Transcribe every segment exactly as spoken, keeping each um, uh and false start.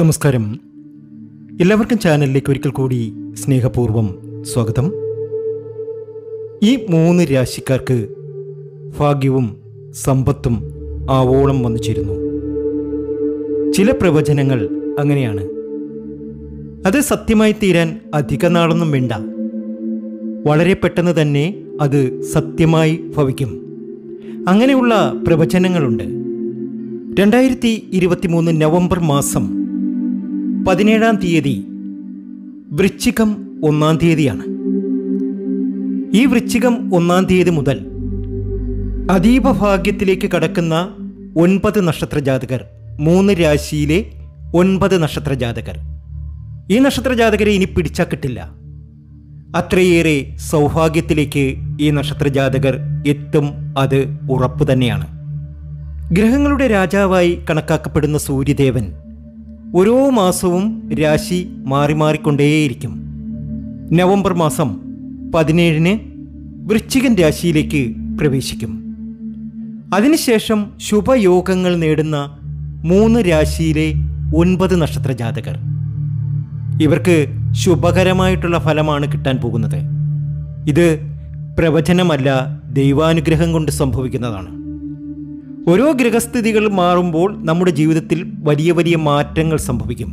നമസ്കാരം. എല്ലാവർക്കും ചാനലിലേക്ക് ഒരിക്കൽ കൂടി സ്നേഹപൂർവ്വം സ്വാഗതം. ഈ മൂന്ന് രാശിക്കാർക്ക് ഭാഗ്യവും സമ്പത്തും ആവോളം വന്നു ചേരുന്നു. ചില പ്രവചനങ്ങൾ അങ്ങനെയാണ്. അത് സത്യമായി തീരാൻ അധിക നാളൊന്നും വേണ്ട. വളരെ പെട്ടെന്ന് തന്നെ അത് സത്യമായി ഭവിക്കും. അങ്ങനെയുള്ള പ്രവചനങ്ങളുണ്ട്. രണ്ടായിരത്തി ഇരുപത്തി മൂന്ന് നവംബർ മാസം പതിനേഴാം തീയതി വൃശ്ചികം ഒന്നാം തീയതിയാണ്. ഈ വൃശ്ചികം ഒന്നാം തീയതി മുതൽ അതീവ ഭാഗ്യത്തിലേക്ക് കടക്കുന്ന ഒൻപത് നക്ഷത്ര ജാതകർ, മൂന്ന് രാശിയിലെ ഒൻപത് നക്ഷത്ര ജാതകർ. ഈ നക്ഷത്ര ജാതകരെ ഇനി പിടിച്ചാൽ കിട്ടില്ല. അത്രയേറെ സൗഭാഗ്യത്തിലേക്ക് ഈ നക്ഷത്ര ജാതകർ എത്തും. അത് ഉറപ്പു തന്നെയാണ്. ഗ്രഹങ്ങളുടെ രാജാവായി കണക്കാക്കപ്പെടുന്ന സൂര്യദേവൻ ഓരോ മാസവും രാശി മാറി മാറിക്കൊണ്ടേയിരിക്കും. നവംബർ മാസം പതിനേഴിന് വൃശ്ചികൻ രാശിയിലേക്ക് പ്രവേശിക്കും. അതിനുശേഷം ശുഭയോഗങ്ങൾ നേടുന്ന മൂന്ന് രാശിയിലെ ഒൻപത് നക്ഷത്ര ജാതകർ. ഇവർക്ക് ശുഭകരമായിട്ടുള്ള ഫലമാണ് കിട്ടാൻ പോകുന്നത്. ഇത് പ്രവചനമല്ല, ദൈവാനുഗ്രഹം കൊണ്ട് സംഭവിക്കുന്നതാണ്. ഓരോ ഗ്രഹസ്ഥിതികൾ മാറുമ്പോൾ നമ്മുടെ ജീവിതത്തിൽ വലിയ വലിയ മാറ്റങ്ങൾ സംഭവിക്കും.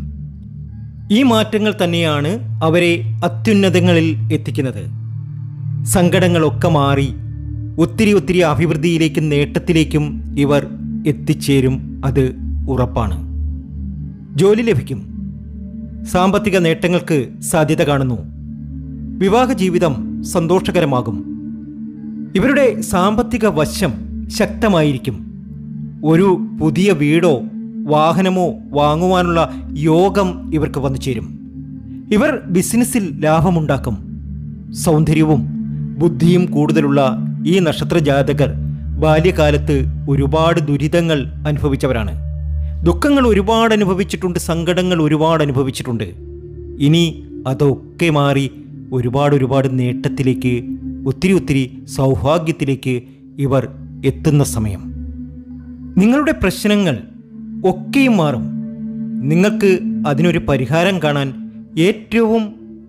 ഈ മാറ്റങ്ങൾ തന്നെയാണ് അവരെ അത്യുന്നതങ്ങളിൽ എത്തിക്കുന്നത്. സങ്കടങ്ങളൊക്കെ മാറി ഒത്തിരി ഒത്തിരി അഭിവൃദ്ധിയിലേക്കും നേട്ടത്തിലേക്കും ഇവർ എത്തിച്ചേരും. അത് ഉറപ്പാണ്. ജോലി ലഭിക്കും. സാമ്പത്തിക നേട്ടങ്ങൾക്ക് സാധ്യത കാണുന്നു. വിവാഹ ജീവിതം സന്തോഷകരമാകും. ഇവരുടെ സാമ്പത്തിക വശം ശക്തമായിരിക്കും. ഒരു പുതിയ വീടോ വാഹനമോ വാങ്ങുവാനുള്ള യോഗം ഇവർക്ക് വന്നു ചേരും. ഇവർ ബിസിനസ്സിൽ ലാഭമുണ്ടാക്കും. സൗന്ദര്യവും ബുദ്ധിയും കൂടുതലുള്ള ഈ നക്ഷത്ര ജാതകർ ബാല്യകാലത്ത് ഒരുപാട് ദുരിതങ്ങൾ അനുഭവിച്ചവരാണ്. ദുഃഖങ്ങൾ ഒരുപാട് അനുഭവിച്ചിട്ടുണ്ട്. സങ്കടങ്ങൾ ഒരുപാട് അനുഭവിച്ചിട്ടുണ്ട്. ഇനി അതൊക്കെ മാറി ഒരുപാട് ഒരുപാട് നേട്ടത്തിലേക്ക്, ഒത്തിരി ഒത്തിരി സൗഭാഗ്യത്തിലേക്ക് ഇവർ എത്തുന്ന സമയം. നിങ്ങളുടെ പ്രശ്നങ്ങൾ ഒക്കെയും മാറും. നിങ്ങൾക്ക് അതിനൊരു പരിഹാരം കാണാൻ ഏറ്റവും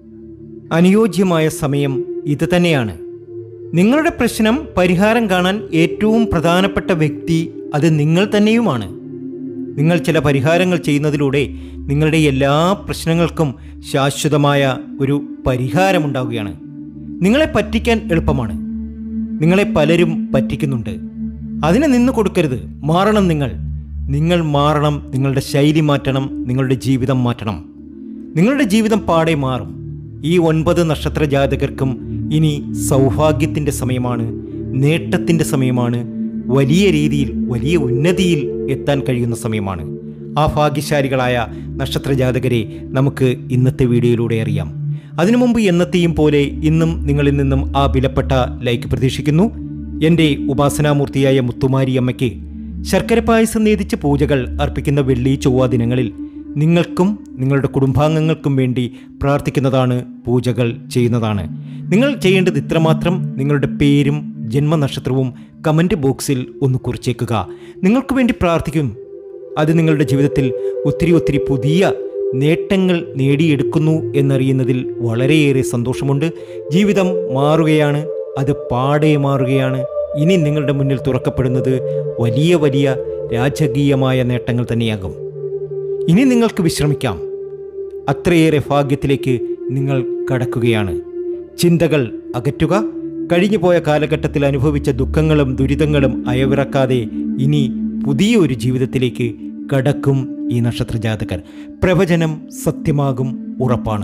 അനുയോജ്യമായ സമയം ഇത് തന്നെയാണ്. നിങ്ങളുടെ പ്രശ്നം പരിഹാരം കാണാൻ ഏറ്റവും പ്രധാനപ്പെട്ട വ്യക്തി അത് നിങ്ങൾ തന്നെയുമാണ്. നിങ്ങൾ ചില പരിഹാരങ്ങൾ ചെയ്യുന്നതിലൂടെ നിങ്ങളുടെ എല്ലാ പ്രശ്നങ്ങൾക്കും ശാശ്വതമായ ഒരു പരിഹാരമുണ്ടാവുകയാണ്. നിങ്ങളെ പറ്റിക്കാൻ എളുപ്പമാണ്. നിങ്ങളെ പലരും പറ്റിക്കുന്നുണ്ട്. അതിന് നിന്ന് കൊടുക്കരുത്. മാറണം. നിങ്ങൾ നിങ്ങൾ മാറണം. നിങ്ങളുടെ ശൈലി മാറ്റണം. നിങ്ങളുടെ ജീവിതം മാറ്റണം. നിങ്ങളുടെ ജീവിതം പാടെ മാറും. ഈ ഒൻപത് നക്ഷത്ര ജാതകർക്കും ഇനി സൗഭാഗ്യത്തിൻ്റെ സമയമാണ്, നേട്ടത്തിൻ്റെ സമയമാണ്. വലിയ രീതിയിൽ വലിയ ഉന്നതിയിൽ എത്താൻ കഴിയുന്ന സമയമാണ്. ആ ഭാഗ്യശാലികളായ നക്ഷത്ര ജാതകരെ നമുക്ക് ഇന്നത്തെ വീഡിയോയിലൂടെ അറിയാം. അതിനു മുമ്പ് എന്നത്തെയും പോലെ ഇന്നും നിങ്ങളിൽ നിന്നും ആ വിലപ്പെട്ട ലൈക്ക് പ്രതീക്ഷിക്കുന്നു. എൻ്റെ ഉപാസനാമൂർത്തിയായ മുത്തുമാരി അമ്മയ്ക്ക് ശർക്കര പായസം നേദിച്ച് പൂജകൾ അർപ്പിക്കുന്ന വെള്ളി ചൊവ്വ ദിനങ്ങളിൽ നിങ്ങൾക്കും നിങ്ങളുടെ കുടുംബാംഗങ്ങൾക്കും വേണ്ടി പ്രാർത്ഥിക്കുന്നതാണ്, പൂജകൾ ചെയ്യുന്നതാണ്. നിങ്ങൾ ചെയ്യേണ്ടത് ഇത്രമാത്രം: നിങ്ങളുടെ പേരും ജന്മനക്ഷത്രവും കമൻറ്റ് ബോക്സിൽ ഒന്ന് കുറിച്ചേക്കുക. നിങ്ങൾക്ക് വേണ്ടി പ്രാർത്ഥിക്കും. അത് നിങ്ങളുടെ ജീവിതത്തിൽ ഒത്തിരി ഒത്തിരി പുതിയ നേട്ടങ്ങൾ നേടിയെടുക്കുന്നു എന്നറിയുന്നതിൽ വളരെയേറെ സന്തോഷമുണ്ട്. ജീവിതം മാറുകയാണ്. അത് പാടെ മാറുകയാണ്. ഇനി നിങ്ങളുടെ മുന്നിൽ തുറക്കപ്പെടുന്നത് വലിയ വലിയ രാജകീയമായ നേട്ടങ്ങൾ തന്നെയാകും. ഇനി നിങ്ങൾക്ക് വിശ്രമിക്കാം. അത്രയേറെ ഭാഗ്യത്തിലേക്ക് നിങ്ങൾ കടക്കുകയാണ്. ചിന്തകൾ അകറ്റുക. കഴിഞ്ഞുപോയ കാലഘട്ടത്തിൽ അനുഭവിച്ച ദുഃഖങ്ങളും ദുരിതങ്ങളും അയവിറക്കാതെ ഇനി പുതിയൊരു ജീവിതത്തിലേക്ക് കടക്കും ഈ നക്ഷത്ര ജാതകർ. പ്രവചനം സത്യമാകും, ഉറപ്പാണ്.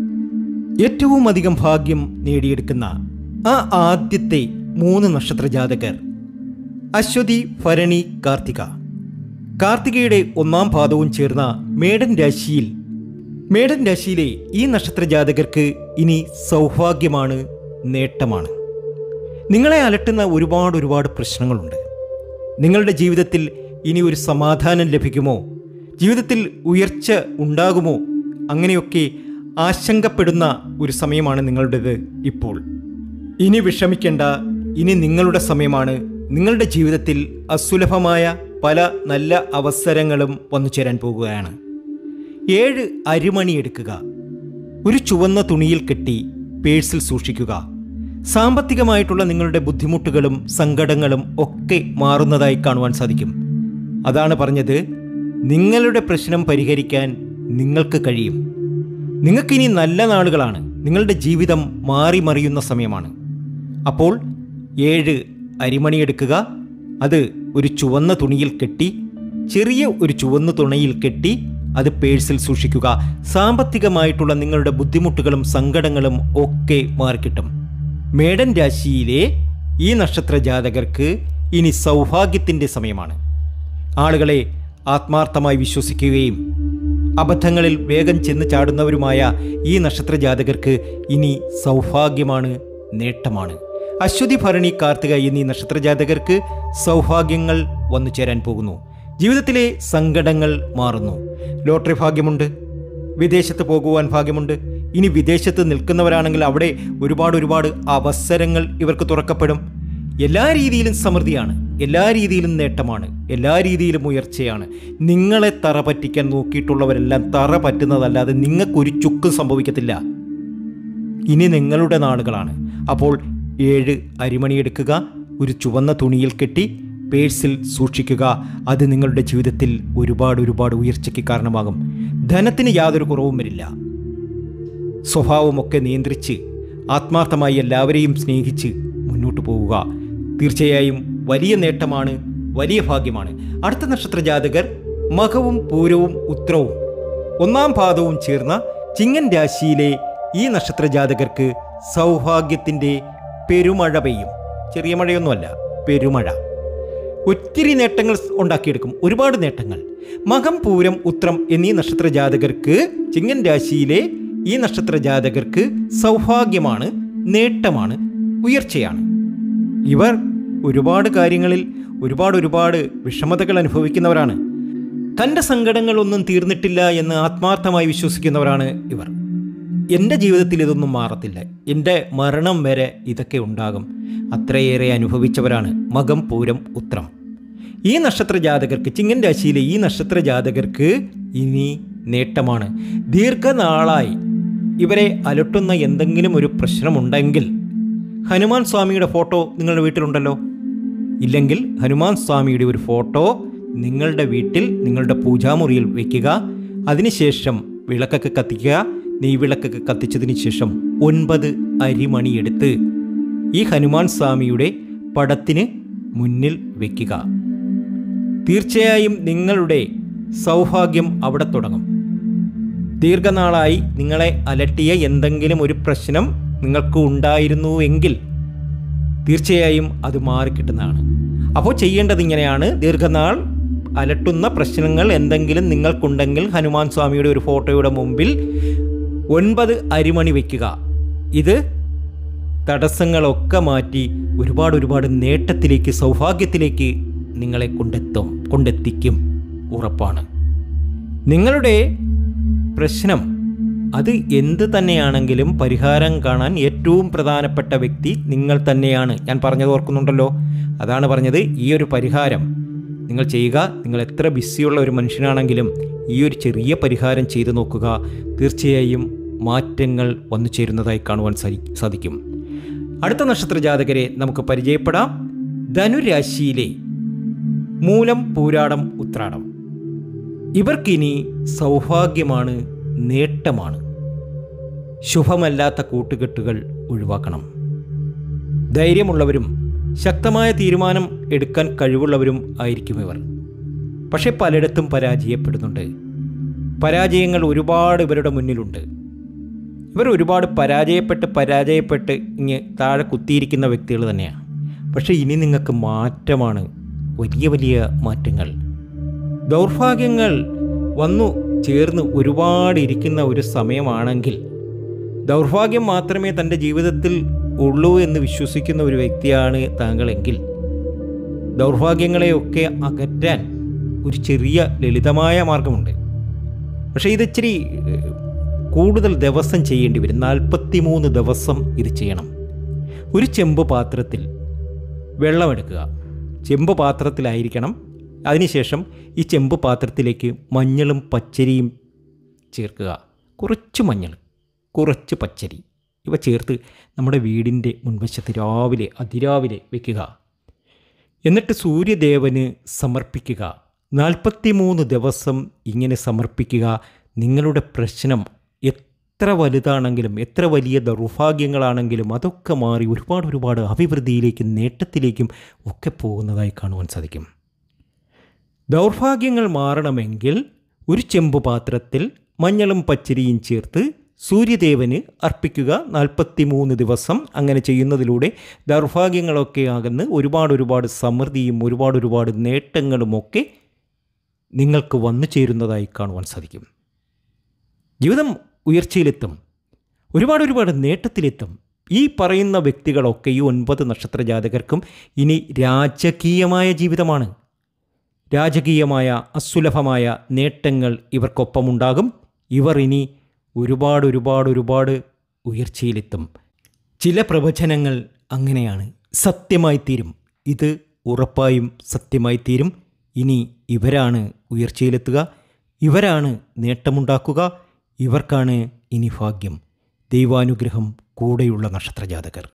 ഏറ്റവും അധികം ഭാഗ്യം നേടിയെടുക്കുന്ന ആ ആദ്യത്തെ മൂന്ന് നക്ഷത്ര ജാതകർ അശ്വതി, ഭരണി, കാർത്തിക. കാർത്തികയുടെ ഒന്നാം പാദവും ചേർന്ന മേടൻ രാശിയിൽ മേടൻ രാശിയിലെ ഈ നക്ഷത്ര ജാതകർക്ക് ഇനി സൗഭാഗ്യമാണ്, നേട്ടമാണ്. നിങ്ങളെ അലട്ടുന്ന ഒരുപാട് ഒരുപാട് പ്രശ്നങ്ങളുണ്ട്. നിങ്ങളുടെ ജീവിതത്തിൽ ഇനി ഒരു സമാധാനം ലഭിക്കുമോ, ജീവിതത്തിൽ ഉയർച്ച ഉണ്ടാകുമോ, അങ്ങനെയൊക്കെ ആശങ്കപ്പെടുന്ന ഒരു സമയമാണ് നിങ്ങളുടേത് ഇപ്പോൾ. ഇനി വിഷമിക്കേണ്ട. ഇനി നിങ്ങളുടെ സമയമാണ്. നിങ്ങളുടെ ജീവിതത്തിൽ അസുലഭമായ പല നല്ല അവസരങ്ങളും വന്നു ചേരാൻ പോകുകയാണ്. ഏഴ് അരിമണി എടുക്കുക, ഒരു ചുവന്ന തുണിയിൽ കെട്ടി പേഴ്സിൽ സൂക്ഷിക്കുക. സാമ്പത്തികമായിട്ടുള്ള നിങ്ങളുടെ ബുദ്ധിമുട്ടുകളും സങ്കടങ്ങളും ഒക്കെ മാറുന്നതായി കാണുവാൻ സാധിക്കും. അതാണ് പറഞ്ഞത്, നിങ്ങളുടെ പ്രശ്നം പരിഹരിക്കാൻ നിങ്ങൾക്ക് കഴിയും. നിങ്ങൾക്കിനി നല്ല നാളുകളാണ്. നിങ്ങളുടെ ജീവിതം മാറി മറിയുന്ന സമയമാണ്. അപ്പോൾ ഏഴ് അരിമണി എടുക്കുക, അത് ഒരു ചുവന്ന തുണിയിൽ കെട്ടി, ചെറിയ ഒരു ചുവന്ന തുണിയിൽ കെട്ടി അത് പേഴ്സിൽ സൂക്ഷിക്കുക. സാമ്പത്തികമായിട്ടുള്ള നിങ്ങളുടെ ബുദ്ധിമുട്ടുകളും സങ്കടങ്ങളും ഒക്കെ മാറിക്കിട്ടും. മേടൻ രാശിയിലെ ഈ നക്ഷത്ര ജാതകർക്ക് ഇനി സൗഭാഗ്യത്തിൻ്റെ സമയമാണ്. ആളുകളെ ആത്മാർത്ഥമായി വിശ്വസിക്കുകയും അബദ്ധങ്ങളിൽ വേഗം ചെന്ന് ചാടുന്നവരുമായ ഈ നക്ഷത്ര ജാതകർക്ക് ഇനി സൗഭാഗ്യമാണ്, നേട്ടമാണ്. അശ്വതി, ഭരണി, കാർത്തിക എന്നീ നക്ഷത്ര ജാതകർക്ക് സൗഭാഗ്യങ്ങൾ വന്നു ചേരാൻ പോകുന്നു. ജീവിതത്തിലെ സങ്കടങ്ങൾ മാറുന്നു. ലോട്ടറി ഭാഗ്യമുണ്ട്, വിദേശത്ത് പോകുവാൻ ഭാഗ്യമുണ്ട്. ഇനി വിദേശത്ത് നിൽക്കുന്നവരാണെങ്കിൽ അവിടെ ഒരുപാട് ഒരുപാട് അവസരങ്ങൾ ഇവർക്ക് തുറക്കപ്പെടും. എല്ലാ രീതിയിലും സമൃദ്ധിയാണ്, എല്ലാ രീതിയിലും നേട്ടമാണ്, എല്ലാ രീതിയിലും ഉയർച്ചയാണ്. നിങ്ങളെ തറ പറ്റിക്കാൻ നോക്കിയിട്ടുള്ളവരെല്ലാം തറ പറ്റുന്നതല്ലാതെ നിങ്ങൾക്കൊരു ചുക്കും സംഭവിക്കത്തില്ല. ഇനി നിങ്ങളുടെ നാളുകളാണ്. അപ്പോൾ ഏഴ് അരിമണി എടുക്കുക, ഒരു ചുവന്ന തുണിയിൽ കെട്ടി പേഴ്സിൽ സൂക്ഷിക്കുക. അത് നിങ്ങളുടെ ജീവിതത്തിൽ ഒരുപാട് ഒരുപാട് ഉയർച്ചയ്ക്ക് കാരണമാകും. ധനത്തിന് യാതൊരു കുറവും വരില്ല. സ്വഭാവമൊക്കെ നിയന്ത്രിച്ച് ആത്മാർത്ഥമായി എല്ലാവരെയും സ്നേഹിച്ച് മുന്നോട്ട് പോവുക. തീർച്ചയായും വലിയ നേട്ടമാണ്, വലിയ ഭാഗ്യമാണ്. അടുത്ത നക്ഷത്ര ജാതകർ മഖവും പൂരവും ഉത്രവും ഒന്നാം പാദവും ചേർന്ന ചിങ്ങൻ രാശിയിലെ ഈ നക്ഷത്ര ജാതകർക്ക് സൗഭാഗ്യത്തിൻ്റെ പെരുമഴ പെയ്യും. ചെറിയ മഴയൊന്നുമല്ല, പെരുമഴ. ഒത്തിരി നേട്ടങ്ങൾ ഉണ്ടാക്കിയെടുക്കും, ഒരുപാട് നേട്ടങ്ങൾ. മകം, പൂരം, ഉത്രം എന്നീ നക്ഷത്ര ജാതകർക്ക്, ചിങ്ങൻ രാശിയിലെ ഈ നക്ഷത്ര ജാതകർക്ക് സൗഭാഗ്യമാണ്, നേട്ടമാണ്, ഉയർച്ചയാണ്. ഇവർ ഒരുപാട് കാര്യങ്ങളിൽ ഒരുപാട് ഒരുപാട് വിഷമതകൾ അനുഭവിക്കുന്നവരാണ്. തൻ്റെ സങ്കടങ്ങളൊന്നും തീർന്നിട്ടില്ല എന്ന് ആത്മാർത്ഥമായി വിശ്വസിക്കുന്നവരാണ് ഇവർ. എൻ്റെ ജീവിതത്തിൽ ഇതൊന്നും മാറത്തില്ല, എൻ്റെ മരണം വരെ ഇതൊക്കെ ഉണ്ടാകും, അത്രയേറെ അനുഭവിച്ചവരാണ് മകം, പൂരം, ഉത്രം. ഈ നക്ഷത്ര ജാതകർക്ക്, ചിങ്ങൻ രാശിയിലെ ഈ നക്ഷത്ര ജാതകർക്ക് ഇനി നേട്ടമാണ്. ദീർഘനാളായി ഇവരെ അലട്ടുന്ന എന്തെങ്കിലും ഒരു പ്രശ്നമുണ്ടെങ്കിൽ ഹനുമാൻ സ്വാമിയുടെ ഫോട്ടോ നിങ്ങളുടെ വീട്ടിലുണ്ടല്ലോ. ഇല്ലെങ്കിൽ ഹനുമാൻ സ്വാമിയുടെ ഒരു ഫോട്ടോ നിങ്ങളുടെ വീട്ടിൽ നിങ്ങളുടെ പൂജാമുറിയിൽ വയ്ക്കുക. അതിനുശേഷം വിളക്കൊക്കെ കത്തിക്കുക. നെയ്വിളക്കൊക്കെ കത്തിച്ചതിന് ശേഷം ഒൻപത് അരിമണിയെടുത്ത് ഈ ഹനുമാൻ സ്വാമിയുടെ പടത്തിന് മുന്നിൽ വയ്ക്കുക. തീർച്ചയായും നിങ്ങളുടെ സൗഭാഗ്യം അവിടെ തുടങ്ങും. ദീർഘനാളായി നിങ്ങളെ അലട്ടിയ എന്തെങ്കിലും ഒരു പ്രശ്നം നിങ്ങൾക്ക് ഉണ്ടായിരുന്നു എങ്കിൽ തീർച്ചയായും അത് മാറിക്കിട്ടുന്നതാണ്. അപ്പോൾ ചെയ്യേണ്ടത് ഇങ്ങനെയാണ്. ദീർഘനാൾ അലട്ടുന്ന പ്രശ്നങ്ങൾ എന്തെങ്കിലും നിങ്ങൾക്കുണ്ടെങ്കിൽ ഹനുമാൻ സ്വാമിയുടെ ഒരു ഫോട്ടോയുടെ മുമ്പിൽ ഒൻപത് അരിമണി വയ്ക്കുക. ഇത് തടസ്സങ്ങളൊക്കെ മാറ്റി ഒരുപാട് ഒരുപാട് നേട്ടത്തിലേക്ക്, സൗഭാഗ്യത്തിലേക്ക് നിങ്ങളെ കൊണ്ടെത്തും കൊണ്ടെത്തിക്കും ഉറപ്പാണ്. നിങ്ങളുടെ പ്രശ്നം അത് എന്ത് തന്നെയാണെങ്കിലും പരിഹാരം കാണാൻ ഏറ്റവും പ്രധാനപ്പെട്ട വ്യക്തി നിങ്ങൾ തന്നെയാണ്. ഞാൻ പറഞ്ഞത് ഓർക്കുന്നുണ്ടല്ലോ, അതാണ് പറഞ്ഞത്. ഈ ഒരു പരിഹാരം നിങ്ങൾ ചെയ്യുക. നിങ്ങൾ എത്ര ബിസിയുള്ള ഒരു മനുഷ്യനാണെങ്കിലും ഈ ഒരു ചെറിയ പരിഹാരം ചെയ്തു നോക്കുക. തീർച്ചയായും മാറ്റങ്ങൾ വന്നു ചേരുന്നതായി കാണുവാൻ സാധിക്കും. അടുത്ത നക്ഷത്ര ജാതകരെ നമുക്ക് പരിചയപ്പെടാം. ധനുരാശിയിലെ മൂലം, പൂരാടം, ഉത്രാടം. ഇവർക്കിനി സൗഭാഗ്യമാണ്, നേട്ടമാണ്. ശുഭമല്ലാത്ത കൂട്ടുകെട്ടുകൾ ഒഴിവാക്കണം. ധൈര്യമുള്ളവരും ശക്തമായ തീരുമാനം എടുക്കാൻ കഴിവുള്ളവരും ആയിരിക്കും ഇവർ. പക്ഷേ പലയിടത്തും പരാജയപ്പെടുന്നുണ്ട്. പരാജയങ്ങൾ ഒരുപാട് ഇവരുടെ മുന്നിലുണ്ട്. ഇവർ ഒരുപാട് പരാജയപ്പെട്ട് പരാജയപ്പെട്ട് ഇങ്ങ് താഴെ കുത്തിയിരിക്കുന്ന വ്യക്തികൾ തന്നെയാണ്. പക്ഷേ ഇനി നിങ്ങൾക്ക് മാറ്റമാണ്, വലിയ വലിയ മാറ്റങ്ങൾ. ദൗർഭാഗ്യങ്ങൾ വന്നു ചേർന്ന് ഒരുപാട് ഇരിക്കുന്ന ഒരു സമയമാണെങ്കിൽ, ദൗർഭാഗ്യം മാത്രമേ തൻ്റെ ജീവിതത്തിൽ ഉള്ളൂ എന്ന് വിശ്വസിക്കുന്ന ഒരു വ്യക്തിയാണ് താങ്കളെങ്കിൽ, ദൗർഭാഗ്യങ്ങളെയൊക്കെ അകറ്റാൻ ഒരു ചെറിയ ലളിതമായ മാർഗമുണ്ട്. പക്ഷേ ഇതിച്ചിരി കൂടുതൽ ദിവസം ചെയ്യേണ്ടി വരും. നാൽപ്പത്തി മൂന്ന് ദിവസം ഇത് ചെയ്യണം. ഒരു ചെമ്പ് പാത്രത്തിൽ വെള്ളമെടുക്കുക. ചെമ്പ് പാത്രത്തിലായിരിക്കണം. അതിനുശേഷം ഈ ചെമ്പ് പാത്രത്തിലേക്ക് മഞ്ഞളും പച്ചരിയും ചേർക്കുക. കുറച്ച് മഞ്ഞൾ, കുറച്ച് പച്ചരി ഇവ ചേർത്ത് നമ്മുടെ വീടിൻ്റെ മുൻവശത്ത് രാവിലെ അതിരാവിലെ വയ്ക്കുക. എന്നിട്ട് സൂര്യദേവന് സമർപ്പിക്കുക. നാൽപ്പത്തി മൂന്ന് ദിവസം ഇങ്ങനെ സമർപ്പിക്കുക. നിങ്ങളുടെ പ്രശ്നം എത്ര വലുതാണെങ്കിലും എത്ര വലിയ ദൗർഭാഗ്യങ്ങളാണെങ്കിലും അതൊക്കെ മാറി ഒരുപാട് ഒരുപാട് അഭിവൃദ്ധിയിലേക്കും നേട്ടത്തിലേക്കും ഒക്കെ പോകുന്നതായി കാണുവാൻ സാധിക്കും. ദൗർഭാഗ്യങ്ങൾ മാറണമെങ്കിൽ ഒരു ചെമ്പ് പാത്രത്തിൽ മഞ്ഞളും പച്ചരിയും ചേർത്ത് സൂര്യദേവന് അർപ്പിക്കുക. നാൽപ്പത്തി മൂന്ന് ദിവസം അങ്ങനെ ചെയ്യുന്നതിലൂടെ ദൗർഭാഗ്യങ്ങളൊക്കെ അകന്ന് ഒരുപാട് ഒരുപാട് സമൃദ്ധിയും ഒരുപാട് ഒരുപാട് നേട്ടങ്ങളുമൊക്കെ നിങ്ങൾക്ക് വന്നു ചേരുന്നതായി കാണുവാൻ സാധിക്കും. ജീവിതം ഉയർച്ചയിലെത്തും, ഒരുപാട് ഒരുപാട് നേട്ടത്തിലെത്തും. ഈ പറയുന്ന വ്യക്തികളൊക്കെ ഈ ഒൻപത് നക്ഷത്ര ജാതകർക്കും ഇനി രാജകീയമായ ജീവിതമാണ്. രാജകീയമായ അസുലഭമായ നേട്ടങ്ങൾ ഇവർക്കൊപ്പമുണ്ടാകും. ഇവർ ഇനി ഒരുപാട് ഒരുപാട് ഒരുപാട് ഉയർച്ചയിലെത്തും. ചില പ്രവചനങ്ങൾ അങ്ങനെയാണ്, സത്യമായി തീരും. ഇത് ഉറപ്പായും സത്യമായി തീരും. ഇനി ഇവരാണ് ഉയർച്ചയിലെത്തുക, ഇവരാണ് നേട്ടമുണ്ടാക്കുക, ഇവർക്കാണ് ഇനി ഭാഗ്യം. ദൈവാനുഗ്രഹം കൂടെയുള്ള നക്ഷത്രജാതകർ.